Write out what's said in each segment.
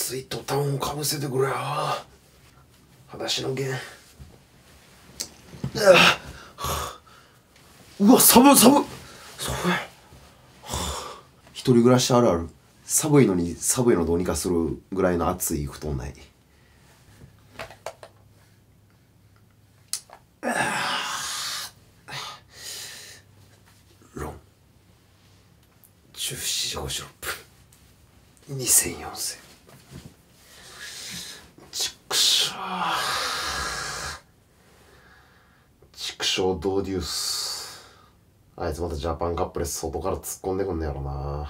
スイートタウンをかぶせてくれよ。裸足の弦。うわ、寒い。一人暮らしあるある。寒いのに寒いのどうにかするぐらいの熱い布団ない。ロン17時56分2004千。畜生ドーデュース。あいつまたジャパンカップで外から突っ込んでくんねやろな。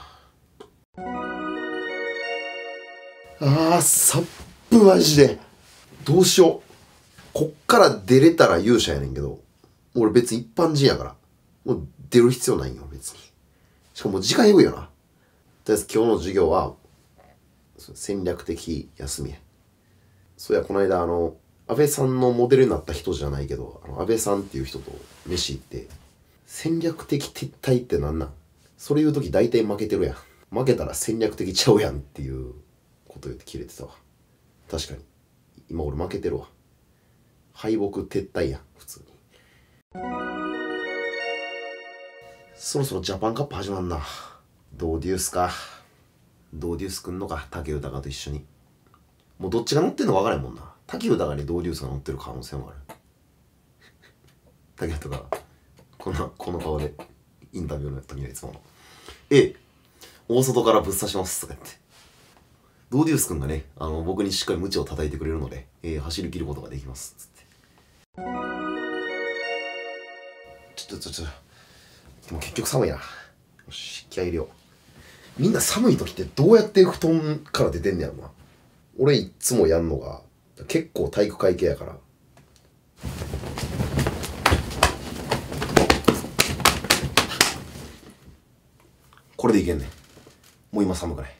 サップマジでどうしよう。こっから出れたら勇者やねんけど、俺別に一般人やからもう出る必要ないんよ別に。しかも時間エグいよな。とりあえず今日の授業は戦略的休みや。そうや、この間安倍さんのモデルになった人じゃないけど、安倍さんっていう人と飯行って、戦略的撤退ってなんなん？それ言うとき大体負けてるやん。負けたら戦略的ちゃうやんっていうこと言ってキレてたわ。確かに今俺負けてるわ。敗北撤退やん普通に。そろそろジャパンカップ始まんな。ドーデュースか。ドーデュースくんのか、武豊と一緒に。もうどっちが乗ってんのか分からんもんな。武豊にドーデュースが乗ってる可能性もある。武豊がこの顔でインタビューの時にいつも大外からぶっ刺しますとか言って、ドーデュースくんがね僕にしっかり鞭を叩いてくれるので、走り切ることができますっつって。もう結局寒いな。よし、気合い入れよう。みんな寒い時ってどうやって布団から出てんねやろな。俺いっつもやんのが結構体育会系やから、これでいけんねん。もう今寒くない。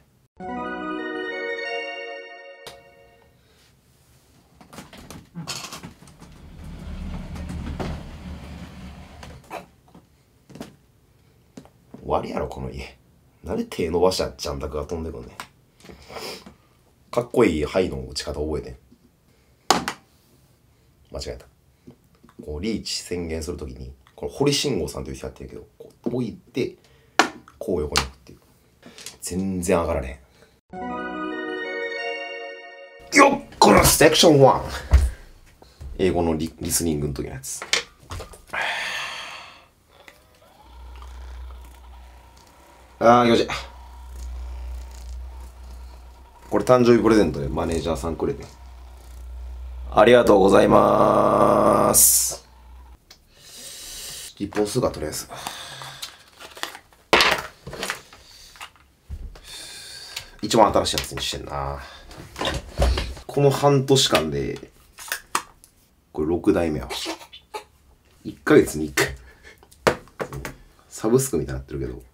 終わりやろこの家。なんで手伸ばしたジャンタクが飛んでくんねん。かっこいいハイの打ち方覚えてん。間違えた。こうリーチ宣言するときにこれ堀慎吾さんという人やってるけど、こう置いてこう横に置くっていう。全然上がられへん。よっこらセクション1。英語のリスニングの時のやつ。気持ちいい。これ誕生日プレゼントでマネージャーさんくれて。ありがとうございます。一本数がとりあえず。一番新しいやつにしてんな。この半年間で、これ6代目やわ。1ヶ月に1回。サブスクみたいになってるけど。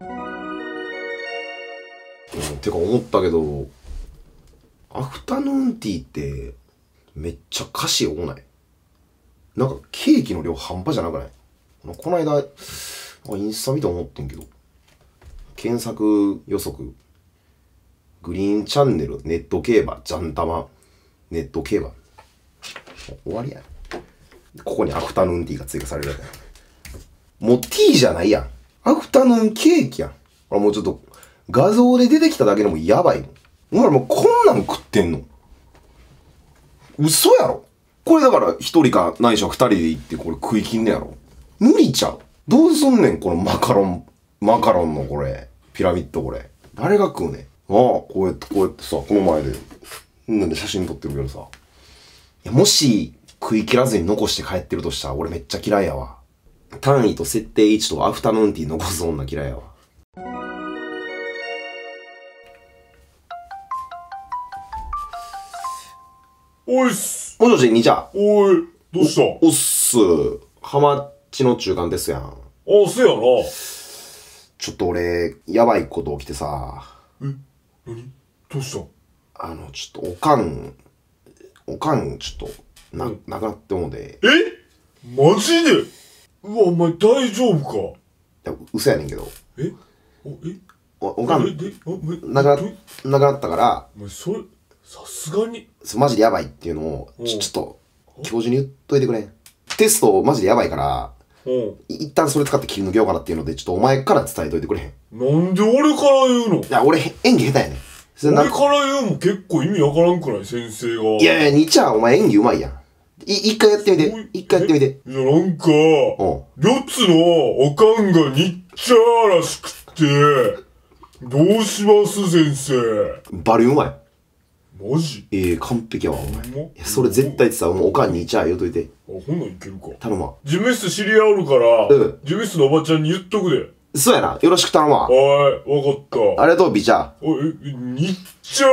てか思ったけど、アフタヌーンティーってめっちゃ歌詞多ない？なんかケーキの量半端じゃなくない？この間インスタ見て思ってんけど、検索予測グリーンチャンネルネット競馬ジャンタマネット競馬終わりや。ここにアフタヌーンティーが追加されるやん。もうティーじゃないやん。アフタヌーンケーキやん。もうちょっと画像で出てきただけでもやばいもん。お前らもうこんなん食ってんの？嘘やろ？これだから一人かないしは二人で行ってこれ食い切んねやろ？無理ちゃう？どうすんねんこのマカロンのこれピラミッドこれ誰が食うねん。こうやってさ、この前でなんで写真撮ってるけどさ、いやもし食い切らずに残して帰ってるとしたら俺めっちゃ嫌いやわ。単位と設定1とアフタヌーンティー残す女嫌いやわ。 おいっす。 もしもし、兄ちゃん。 おい、どうした？ おっす。ハマっちの中間ですやん。 あ、せやな。 ちょっと俺、やばいこと起きてさ。 何？どうした？ ちょっとおかん、ちょっと、亡くなってもで。 マジで？うわ、お前大丈夫か？いや、嘘やねんけど。 え？ おかん、亡くなったから。 お前それ、 さすがに。 マジでやばいっていうのを、ちょっと、教授に言っといてくれ。テストマジでやばいから、一旦それ使って切り抜けようかなっていうので、ちょっとお前から伝えといてくれへん。 なんで俺から言うの？ いや、俺演技下手やねん。 俺から言うも結構意味わからんくない？先生が。 いやいや、兄ちゃんお前演技うまいやん。一回やってみて。一回やってみて。 いや、なんか、りつのおかんがにっちゃーらしくて、どうします先生。 バリうまい。 マジ？ 完璧やわ、お前。いや、それ絶対ってさ、もうおかんにちゃ言うといて。 あ、ほんなんいけるか。 頼むわ。 事務室知り合いおるから、事務室のおばちゃんに言っとくで。 そうやな。よろしく頼むわ。 はい、わかった。 ありがとう、ビチャ。 にっちゃ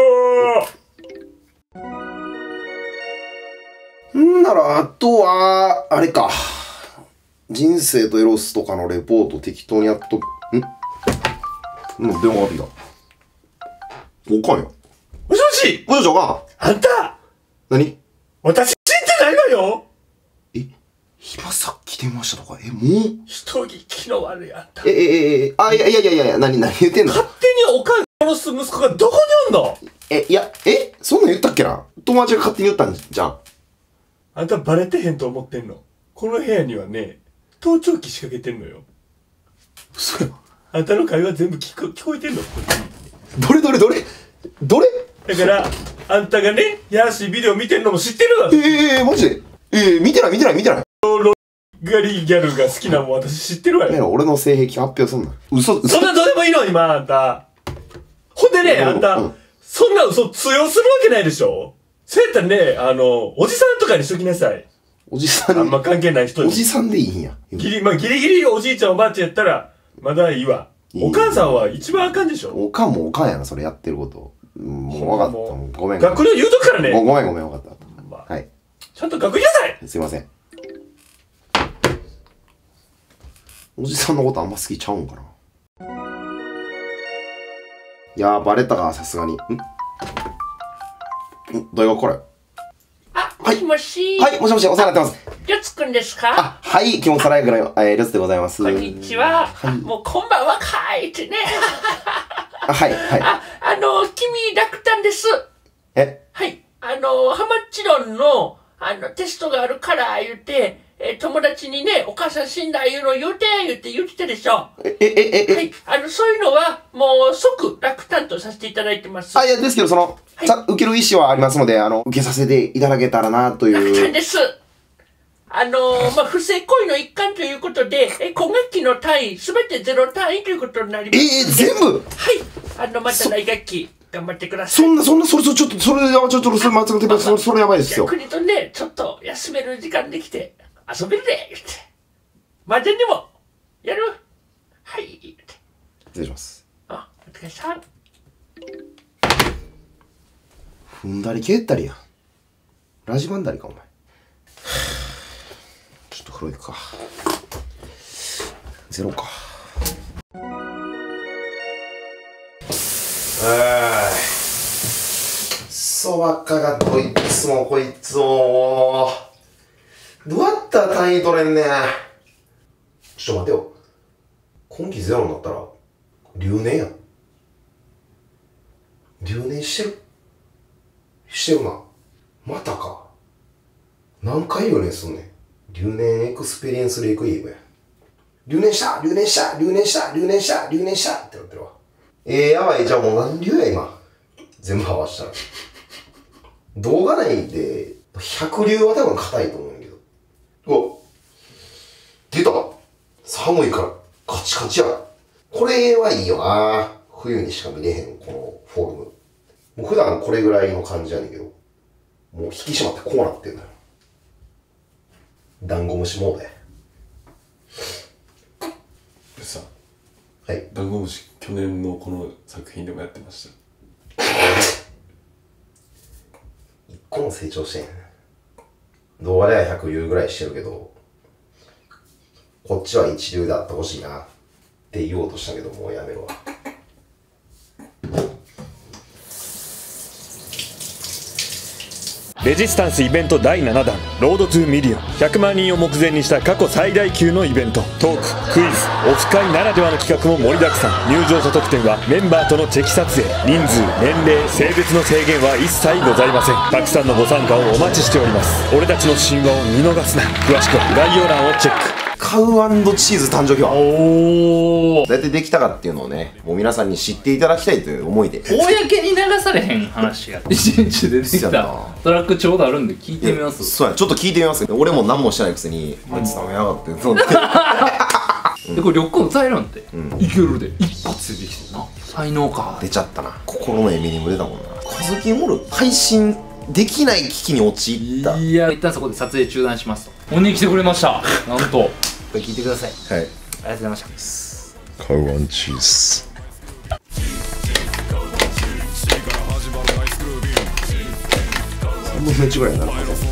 ー。んなら、あとは、あれか。人生とエロスとかのレポート適当にやっとく。電話があってきた。おかんよ。 もしもしもしもしおかん。あんた何？ 私知ってないわよ。 今さっき電話したとか、もう人聞きの悪いあんた。 いや、何言ってんの？ 勝手におかん殺す息子がどこにおんの？ そんなん言ったっけな？友達が勝手に言ったんじゃん。 あんたバレてへんと思ってんの？この部屋にはね、盗聴器仕掛けてんのよ。 嘘や。 あんたの会話全部聞こえてんの？こっちに。 どれ？ だから、あんたがね、やらしいビデオ見てんのも知ってるわ。 マジで？見てない。 ロガリギャルが好きなもん私知ってるわよ。 俺の性癖発表すんな。嘘。 そんなどうでもいいの今、あんた。ほんでね、あんた、そんな嘘通用するわけないでしょ？そうやったらね、おじさんとかにしときなさい。 おじさんに。 あんま関係ない人に。 おじさんでいいんや。 ギリギリおじいちゃんおばあちゃんやったら、まだいいわ。お母さんは一番あかんでしょ？ おかんもおかんやな、それやってること。もう分かった。ごめん。 学校で言うとくからね。 ごめん、分かった。はい。 ちゃんと学校行きなさい！ すいません。おじさんのことあんま好きちゃうんかな。いやー、バレたか、さすがに。大学からよ。 もしもし。 はい、もしもし、お世話になってます。 りょつくんですか？ はい、基本さらやぐらい、りょつでございます。 こんにちは。もうこんばんはかいってね。 はい。 君、楽単です。はい。ハマチロンの、テストがあるから言って、友達にね、お母さん死んだ言うの言うて言ってたでしょ。はい。そういうのは、もう即楽単とさせていただいてます。 いや、ですけど、受ける意思はありますので、受けさせていただけたらな、という。 楽単です。不正行為の一環ということで、今学期の単位、すべて0単位ということになります。 全部？ はい。また来学期、頑張ってください。 それやばいですよ。 逆にとね、ちょっと休める時間できて、遊べるで、言って。麻雀でも、やる？はい、言って。 失礼します。 お疲れさん。 踏んだり蹴ったりや。ラジバンダリか、お前。ちょっと風呂行くか。ゼロか。そばっかがどいつもこいつも。どうやったら単位取れんねん。ちょっと待てよ。今期ゼロになったら、留年やん。留年してるな。またか。何回留年すんねん。留年エクスペリエンスレイクイーブや。留年したってなってるわ。やばい。じゃあもう何流や今。全部合わしたら。動画内で、100流は多分硬いと思うんやけど。出た。寒いからカチカチや。これはいいよな。冬にしか見れへん、このフォルム。もう普段これぐらいの感じやねんけど、もう引き締まってこうなってんだよ。ダンゴムシモードや。 でさ、 はい。 ダンゴムシ去年のこの作品でもやってました。 一個も成長してん。動画では100流ぐらいしてるけど、こっちは一流であってほしいなって言おうとしたけど、もうやめろわ。 レジスタンスイベント第7弾ロードトゥーミリオン、100万人を目前にした過去最大級のイベント。トーク、クイズ、オフ会ならではの企画も盛りだくさん。入場者特典はメンバーとのチェキ撮影。人数、年齢、性別の制限は一切ございません。たくさんのご参加をお待ちしております。俺たちの神話を見逃すな。詳しくは概要欄をチェック。 カウ&チーズ誕生日はおお。 どうやってできたかっていうのをね、もう皆さんに知っていただきたいという思いで。 公に流されへん話や。一日でできたトラックちょうどあるんで聞いてみます。 そうや、ちょっと聞いてみます。俺も何もしてないくせにあいつダメやがってそうってでこれ緑化歌えるんて、いけるで一発でできてるな。才能か。 出ちゃったな。心のエミにも出たもんな。カズキンおる配信できない危機に陥った。 いや、一旦そこで撮影中断しますと。本人来てくれました。なんとこれ聞いてください。 はい、 ありがとうございました。 カウ&チーズ3分の1ぐらいになるはず。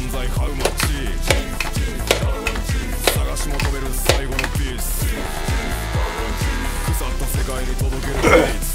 腐った世界に届ける